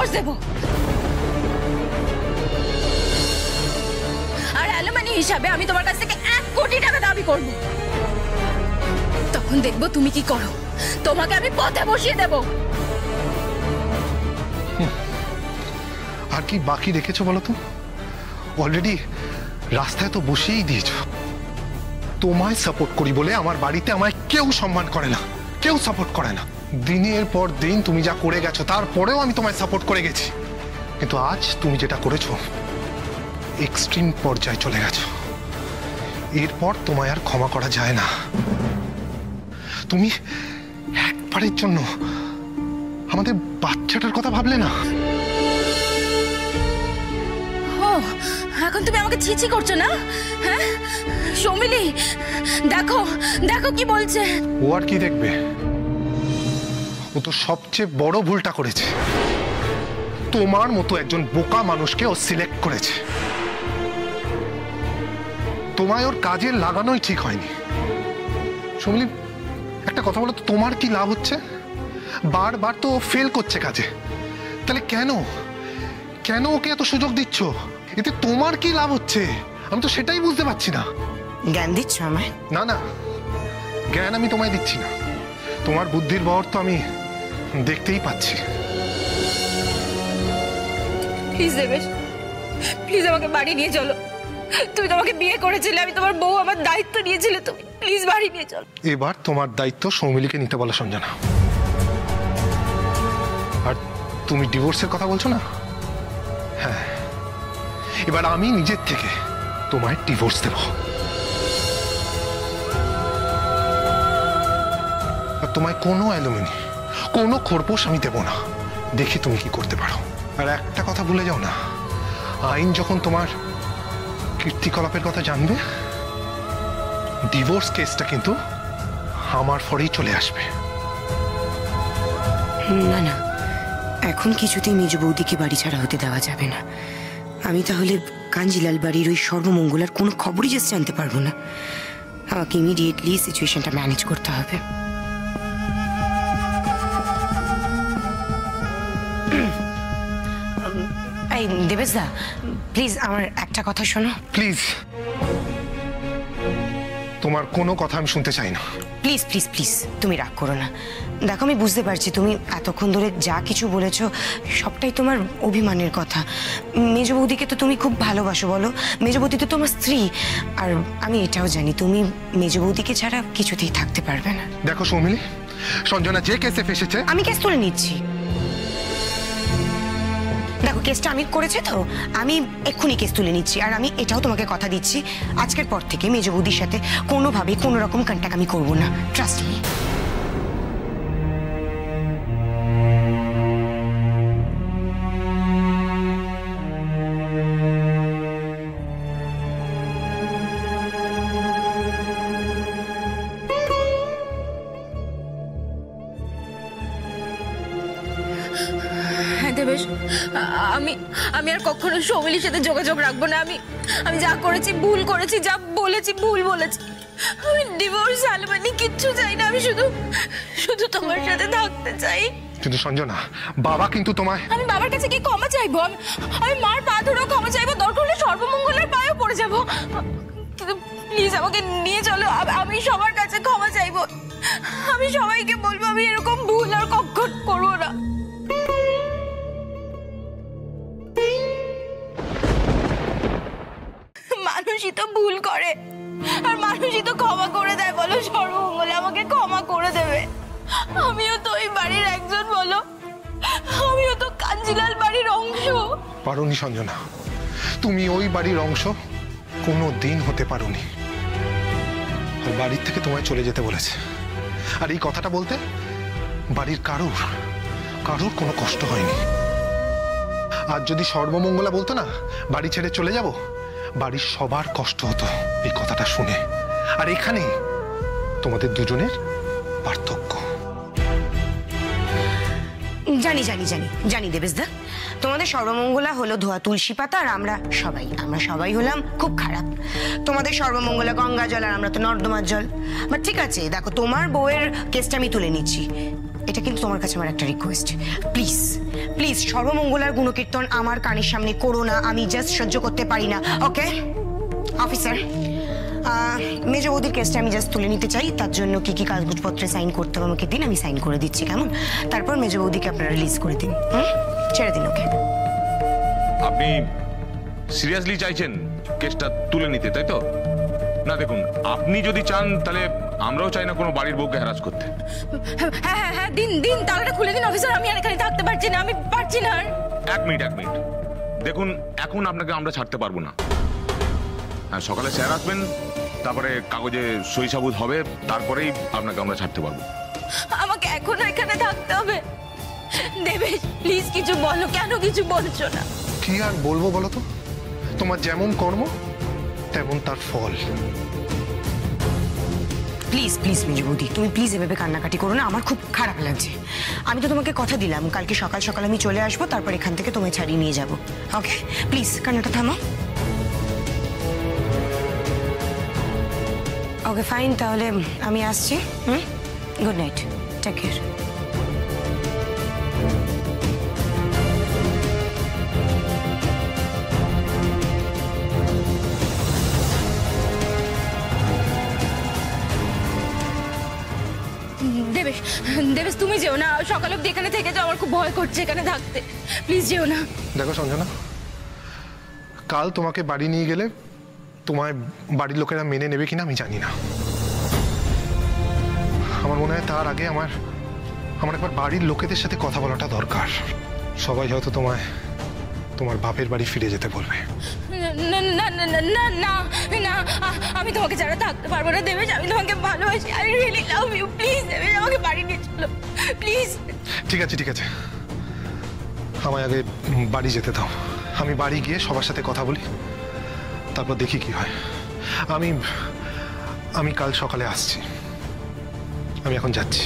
Divorce দেব। আর alumni হিসাবে আমি তোমার কাছ থেকে 1 কোটি টাকা দাবি করব। তখন দেখবো তুমি কি করো। তোমাকে আমি পথে বসিয়ে দেব। আর কি বাকি রেখেছো বলো তো? অলরেডি রাস্তায় তো বসেই দিয়েছো। তোমায় সাপোর্ট করি বলে আমার বাড়িতে আমায় কেউ সম্মান করে না, কেউ সাপোর্ট করে না। দিনের পর দিন তুমি যা করে গেছো তারপরেও আমি তোমায় সাপোর্ট করে গেছি, কিন্তু আজ তুমি যেটা করেছো এক্সট্রিম পর্যায়ে চলে গেছো। এরপর তোমায় আর ক্ষমা করা যায় না। তুমি একবারের জন্য আমাদের বাচ্চাটার কথা ভাবলে না? এখন তুমি আমাকে ছিছি করছো না? হ্যাঁ সৌমিলি, দেখো দেখো কি বলছে। ও আর কি দেখবে? ও তো সবচেয়ে বড় ভুলটা করেছে। তোমার মতো একজন বোকা মানুষকে ও সিলেক্ট করেছে। তোমায় ওর কাজে লাগানোই ঠিক হয়নি। সৌমিলি, একটা কথা বলো তো, তোমার কি লাভ হচ্ছে? বারবার তো ফেল করছে কাজে, তাহলে কেন কেন ওকে এত সুযোগ দিচ্ছ? এতে তোমার কি লাভ হচ্ছে? আমি তো সেটাই বুঝতে পারছি না। জ্ঞান দিচ্ছ আমায়? না না, জ্ঞান আমি তোমায় দিচ্ছি না। তোমার বুদ্ধির বহর তো আমি দেখতেই পাচ্ছি। প্লিজ দেবেশ, প্লিজ আমাকে বাড়ি নিয়ে চলো। তুমি তোমাকে বিয়ে করেছিলে, আমি তোমার বউ, আমার দায়িত্ব নিয়েছিলে তুমি। প্লিজ বাড়ি নিয়ে চলো। এবার তোমার দায়িত্ব সৌমিলিকে নিতে বলো সঞ্জনা। আর তুমি ডিভোর্সের কথা বলছো না? হ্যাঁ, এবার আমি নিজের থেকে তোমায় ডিভোর্স দেব। আর তোমায় কোনো অ্যালুমিনি, কোনো খোরপোশ আমি দেব না। দেখি তুমি কি করতে পারো। আর একটা কথা ভুলে যাও না, আইন যখন তোমার কীর্তিকলাপের কথা জানবে, ডিভোর্স কেসটা কিন্তু আমার ফরেই চলে আসবে। না না, এখন কিছুতেই মেজ বৌদিকে বাড়ি ছাড়া হতে দেওয়া যাবে না। আমি তাহলে কাঞ্জিলাল বাড়ির ওই সর্বমঙ্গলার কোনো খবরই জাস্ট জানতে পারবো না। আমাকে ইমিডিয়েটলি সিচুয়েশনটা ম্যানেজ করতে হবে। এই দেবেশ দা, প্লিজ আমার একটা কথা শোনো। প্লিজ, তোমার কোনো কথা আমি শুনতে চাই না। প্লিজ প্লিজ প্লিজ, তুমি রাগ করো না। দেখো, আমি বুঝতে পারছি তুমি এতক্ষণ ধরে যা কিছু বলেছো সবটাই তোমার অভিমানের কথা। মেজ বৌদিকে তো তুমি খুব ভালোবাসো, বলো? মেজ বৌদি তো তোমার স্ত্রী। আর আমি এটাও জানি তুমি মেজ বৌদিকে ছাড়া কিছুতেই থাকতে পারবে না। দেখো সৌমিলি, সঞ্জনা যে কেসে ফেসেছে, আমি কেস তুলে নিচ্ছি। দেখো, কেসটা আমি করেছে তো, আমি এক্ষুনি কেস তুলে নিচ্ছি। আর আমি এটাও তোমাকে কথা দিচ্ছি, আজকের পর থেকে মেজ বৌদির সাথে কোনোভাবে কোনো রকম কন্ট্যাক্ট আমি করবো না। Trust me. দেবেশ, আমি আর কখনো সৌমিলির সাথে যোগাযোগ রাখবো না। আমি যা করেছি ভুল করেছি, যা বলেছি ভুল বলেছি। আমি ডিভোর্স অ্যালুমিনি কিচ্ছু চাই না। আমি শুধু তোমার সাথে থাকতে চাই। কিন্তু সঞ্জনা, বাবা কিন্তু তোমায়... আমি বাবার কাছে কি ক্ষমা চাইবো? আমি মার পা ধরেও ক্ষমা চাইবো, দরকার হলে সর্বমঙ্গলের পায়েও পড়ে যাবো। কিন্তু প্লিজ আমাকে নিয়ে চলো। আমি সবার কাছে ক্ষমা চাইবো। আমি সবাইকে বলবো আমি এরকম ভুল আর কখনো করবো না। মানুষই তো ভুল করে, আর মানুষই তো ক্ষমা করে দেয়। বলো সর্বমঙ্গলে আমাকে ক্ষমা করে দেবে। আমিও তো ওই বাড়ির একজন, বলো। আমিও তো কাঞ্জিলাল বাড়ির অংশ। পারোনি সঞ্জনা, তুমি ওই বাড়ির অংশ কোনো দিন হতে পারোনি। বাড়ির থেকে তোমায় চলে যেতে বলেছে। আর এই কথাটা বলতে বাড়ির কারুর কোনো কষ্ট হয়নি। আর যদি সর্বমঙ্গলা বলতো না বাড়ি ছেড়ে চলে যাব, বাড়ির সবার কষ্ট হতো এই কথাটা শুনে। আর এখানে তোমাদের দুজনের পার্থক্য। জানি জানি জানি জানি দেবেশদা, তোমাদের সর্বমঙ্গলা হলো ধোয়া তুলসী পাতা, আর আমরা সবাই হলাম খুব খারাপ। তোমাদের সর্বমঙ্গলা গঙ্গা জল, আর আমরা তো নর্দমার জল। বাট ঠিক আছে, দেখো, তোমার বউয়ের কেসটা আমি তুলে নিচ্ছি। এটা কিন্তু তোমার কাছে আমার একটা রিকোয়েস্ট, প্লিজ প্লিজ সর্বমঙ্গলার গুণকীর্তন আমার কানের সামনে করো না, আমি জাস্ট সহ্য করতে পারি না। ওকে অফিসার, মেজ বৌদির কেসটা আমি জাস্ট তুলে নিতে চাই, তার জন্য কি কি কাগজপত্রে সাইন করতে হবে আমাকে দিন, আমি সাইন করে দিচ্ছি, কেমন? তারপর মেজ বৌদিকে আপনারা রিলিজ করে দিন, ছেড়ে দিন ওকে। আপনি সিরিয়াসলি চাইছেন কেসটা তুলে নিতে, তাই তো? না দেখুন, আপনি যদি চান তাহলে আমরাও চাই না কোনো বাড়ির বউকে হ্যারাস করতে। হ্যাঁ হ্যাঁ হ্যাঁ, দিন দিন, তালাটা খুলে দিন অফিসার, আমি আর এখানে থাকতে পারছি না, আমি পারছি না আর। এক মিনিট দেখুন, এখন আপনাকে আমরা ছাড়তে পারবো না। হ্যাঁ, সকালে স্যার আসবেন, তারপরে কাগজে সই সাবুত হবে, তারপরেই আপনাকে আমরা ছাড়তে পারবো। আমাকে এখনো এখানে থাকতে হবে। দেবেশ প্লিজ কিছু বলো, কেন কিছু বলছো না? কি আর বলবো বলো তো, তোমার যেমন কর্ম তেমন তার ফল। প্লিজ প্লিজ মেজ বৌদি, তুমি প্লিজ এভাবে কান্নাকাটি করো না, আমার খুব খারাপ লাগছে। আমি তো তোমাকে কথা দিলাম কালকে সকাল সকাল আমি চলে আসবো, তারপর এখান থেকে তোমায় ছাড়িয়ে নিয়ে যাবো। ওকে প্লিজ কান্নাটা থামো। ওকে ফাইন, তাহলে আমি আসছি। Good night, take care. Debesh Debesh তুমি যেও না, সকাল অব্দি এখানে থেকে যাও, আমার খুব ভয় করছে এখানে থাকতে, প্লিজ যেও না। দেখো সঞ্জনা, কাল তোমাকে বাড়ি নিয়ে গেলে তোমার বাড়ির লোকেরা মেনে নেবে কিনা আমি জানি না। আমার মনে হয় তার আগে আমার একবার বাড়ির লোকেদের সাথে কথা বলাটা দরকার। সবাই হয়তো তোমার বাপের বাড়ি ফিরে যেতে বলবে। না না না না না না না, আমি তোমাকে ছাড়া থাকতে পারবো না দেবেশ, আমি তোমাকে ভালোবাসি, I really love you, please Debesh আমাকে বাড়ি নিয়ে চলো প্লিজ। ঠিক আছে আমায় আগে বাড়ি যেতে দাও, আমি বাড়ি গিয়ে সবার সাথে কথা বলি, তারপর দেখি কি হয়। আমি কাল সকালে আসছি, আমি এখন যাচ্ছি।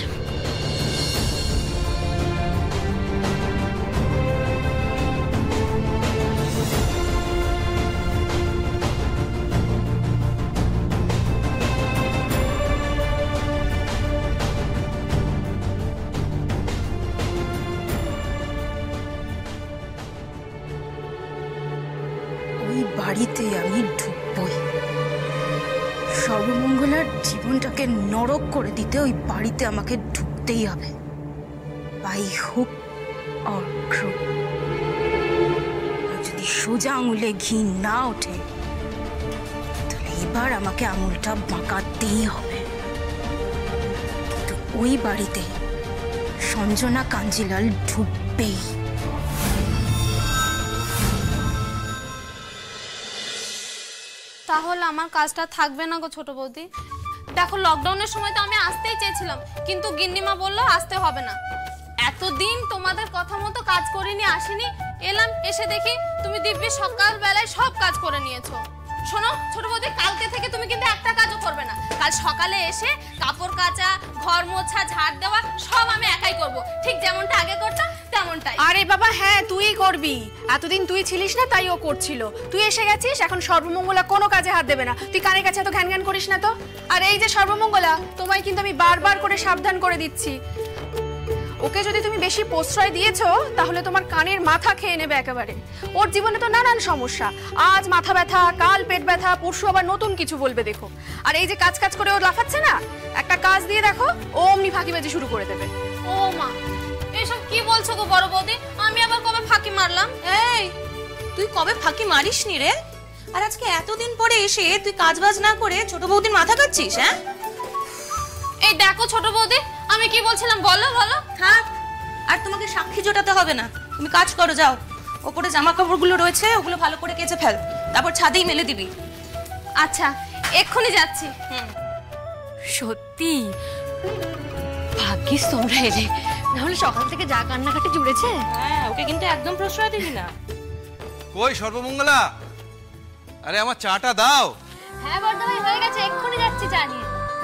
বাড়িতে আমি ঢুকবই, সর্বমঙ্গলার জীবনটাকে নরক করে দিতে ওই বাড়িতে আমাকে ঢুকতেই হবে, বাই হুক অর ক্রুক। যদি সোজা আঙুলে ঘি না ওঠে তাহলে এবার আমাকে আঙুলটা বাঁকাতেই হবে। কিন্তু ওই বাড়িতে সঞ্জনা কাঞ্জিলাল ঢুকবেই। তাহলে আমার কাজটা থাকবে না গো ছোট বৌদি। দেখো লকডাউনের সময় তো আমি আসতেই চেয়েছিলাম, কিন্তু গিন্নিমা বললো আসতে হবে না। এতদিন তোমাদের কথা মতো কাজ করিনি, আসিনি, এলাম, এসে দেখি তুমি দিব্যি সকাল বেলায় সব কাজ করে নিয়েছো। শোনো ছোট বৌদি, কালকে থেকে তুমি কিন্তু একটা কাজও করবে না। কাল সকালে এসে কাপড় কাচা, ঘর মোছা, ঝাড় দেওয়া সব আমি একাই করব, ঠিক যেমনটা আগে করতাম তেমনটাই। আরে বাবা হ্যাঁ, তুই করবি, এতদিন তুই ছিলিস না তাই ও করছিল, তুই এসে গেছিস, এখন সর্বমঙ্গলা কোনো কাজে হাত দেবে না। তুই কানের কাছে এত ঘ্যান ঘ্যান করিস না তো। আর এই যে সর্বমঙ্গলা, তোমায় কিন্তু আমি বারবার করে সাবধান করে দিচ্ছি, ওকে যদি তুমি বেশি প্রশ্রয় দিয়েছো তাহলে তোমার কানের মাথা খেয়ে নেবে একেবারে। ওর জীবনে তো নানান সমস্যা, আজ মাথা ব্যথা, কাল পেট ব্যথা, পরশু আবার নতুন কিছু বলবে দেখো। আর এই যে কাজ কাজ করে ও লাফাচ্ছে না, একটা কাজ দিয়ে দেখো ও অমনি ফাঁকিবাজি শুরু করে দেবে। ও মা, এসব কি বলছো গো বড় বৌদি? আমি আবার কবে ফাঁকি মারলাম? এই তুই কবে ফাঁকি মারিস নি রে? আর আজকে এতদিন পরে এসে তুই কাজবাজ না করে ছোট বৌদির মাথা কাটছিস? হ্যাঁ এই দেখো ছোট বৌদি, আমি কি বলছিলাম বলো বলো। থাক, আর তোমাকে সাক্ষী জোটাতে হবে না, তুমি কাজ করো, যাও। ওপরে জামা কাপড়গুলো রয়েছে ওগুলো ভালো করে কেচে ফেল, তারপর ছাদেই মেলে দিবি। আচ্ছা এক্ষুনি যাচ্ছি। সত্যি ভাগ্যিস তোমরা এলে, নাহলে সকাল থেকে যা কান্নাকাটি জুড়েছে। হ্যাঁ, ওকে কিন্তু একদম প্রশ্রয় দিবি না। কই সর্বমঙ্গলা, আরে আমার চাটা দাও। হ্যাঁ বড়দা ভাই, হয়ে গেছে, এক্ষুনি যাচ্ছি জানিয়ে।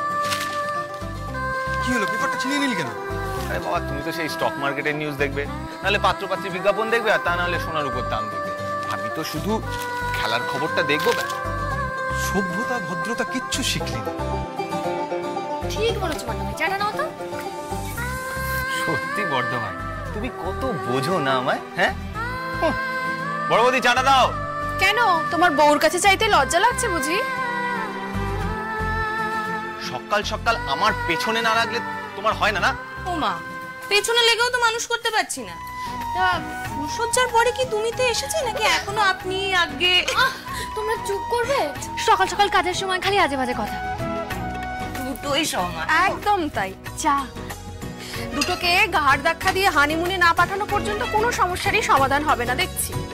কি হলো, পেপারটা ছিনিয়ে নিলি কেন? আরে বাবা, তুমি তো সেই স্টক মার্কেটের নিউজ দেখবে, নাহলে পাত্রপাত্রী বিজ্ঞাপন দেখবে, আর তা নাহলে সোনার উপর দাম দেখবে। আমি তো শুধু খেলার খবরটা দেখবো। সভ্যতা ভদ্রতা কিচ্ছু শিখলি না। ঠিক বলেছো বড়দা ভাই, জানা নাও তো। সত্যি বড়দা ভাই, তুমি কত বোঝো না আমায়, হ্যাঁ? বড় বৌদি চাটা দাও। কেন তোমার বউর কাছে চাইতে লজ্জা লাগছে বুঝি? সকাল সকাল আমার পেছনে না লাগলে তোমার হয় না? না ও মা, পেছনে লেগেও তো মানুষ করতে পারছি না। তা ফুলসজ্জার পরে কি তুমি তো এসেছে নাকি এখনো আপনি আগে? তোমরা চুপ করবে? সকাল সকাল কাজের সময় খালি আজে বাজে কথা। দুটোই সমান। একদম তাই। চা। দুটোকে ঘাড় ধাক্কা দিয়ে হানিমুনে না পাঠানো পর্যন্ত কোনো সমস্যারই সমাধান হবে না দেখছি।